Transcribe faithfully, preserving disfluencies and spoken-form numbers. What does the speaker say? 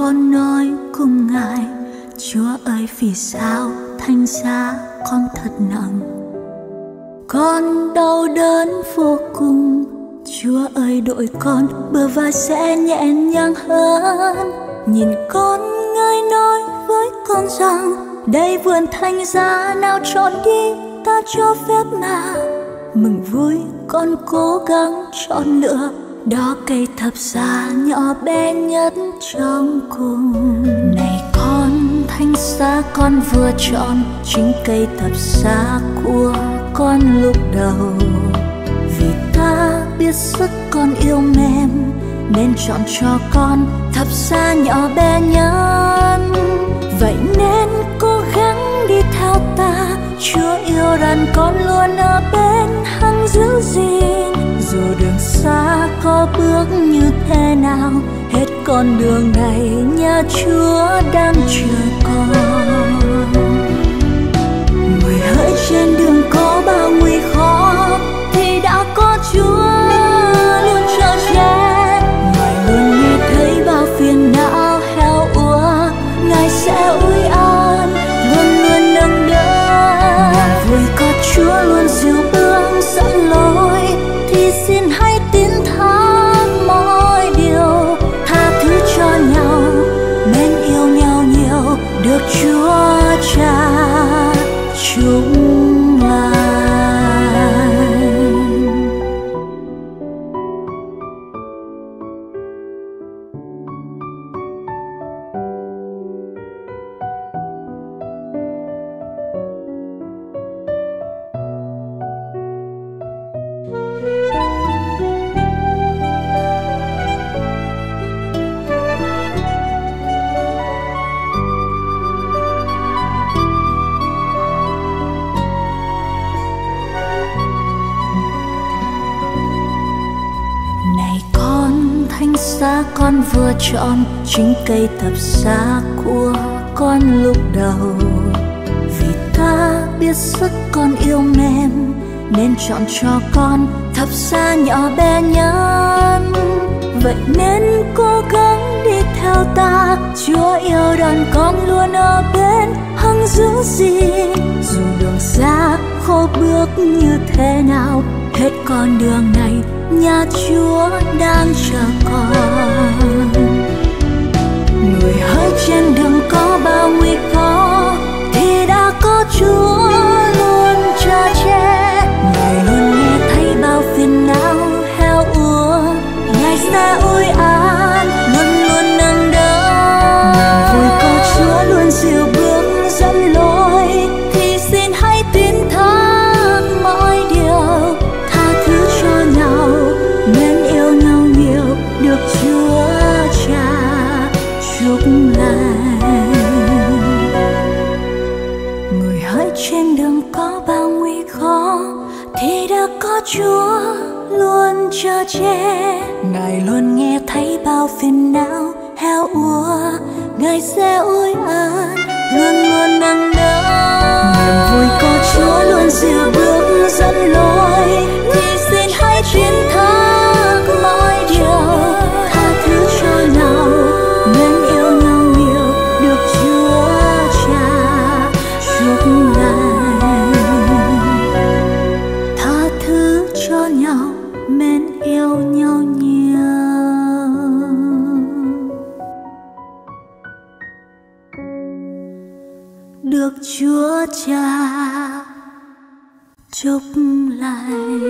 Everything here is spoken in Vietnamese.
con nói cùng Ngài: Chúa ơi, vì sao thánh giá con thật nặng, con đau đớn vô cùng. Chúa ơi, đội con bờ vai sẽ nhẹ nhàng hơn. Nhìn con, Ngài nói với con rằng: đây vườn thánh giá nào chọn đi, ta cho phép mà. Mừng vui con cố gắng chọn lựa, đó cây thập giá nhỏ bé nhất trong cùng. Này con, thánh giá con vừa chọn, chính cây thập giá của con lúc đầu. Vì ta biết sức con yêu mềm, nên chọn cho con thập giá nhỏ bé nhất. Vậy nên cố gắng đi theo ta, Chúa yêu rằng con luôn ở bên hằng giữ gìn. Dù đường xa có bước như thế nào, hết con đường này nhà Chúa đang chờ con. Người hỡi trên đường có bao nguy khó, thì đã có Chúa luôn chở che. Ngài luôn nghe thấy bao phiền não heo úa, Ngài sẽ ủi an, luôn luôn nâng đỡ. Vui có Chúa luôn dìu bước dẫn lối, thì xin hãy tín thác mọi điều. Tha thứ cho nhau, mến yêu nhau nhiều, được Chúa Cha chung lại. Giá con vừa chọn, chính cây thập giá của con lúc đầu. Vì ta biết sức con yêu mềm, nên chọn cho con thập giá nhỏ bé nhất. Vậy nên cố gắng đi theo ta, Chúa yêu đàn con luôn ở bên hằng giữ gìn. Dù đường xa khô bước như thế nào, hết con đường này nhà Chúa đang chờ con. Người hỡi trên đường có bao nguy khó, thì đã có Chúa luôn chở che. Ngài luôn nghe thấy bao phiền não heo úa, Ngài sẽ ủi an, luôn luôn nâng đỡ. Vui có Chúa luôn dìu bước dẫn lối, thì xin hãy tín thác mọi điều. Tha thứ cho nhau, mến yêu nhau nhiều, được Chúa Cha chúc lại. Người hỡi trên đường có bao nguy khó, thì đã có Chúa luôn chở che. Ngài luôn nghe thấy bao phiền não heo úa, Ngài sẽ ủi an, luôn luôn nâng đỡ. Niềm vui có Chúa luôn dìu bước dẫn lối, thì xin hãy chiến thắng mọi điều. Tha thứ cho nhau, mến yêu nhau nhiều, được Chúa Cha chúc lại. Tha thứ cho nhau, mến yêu nhau nhiều, được Chúa Cha chúc lại.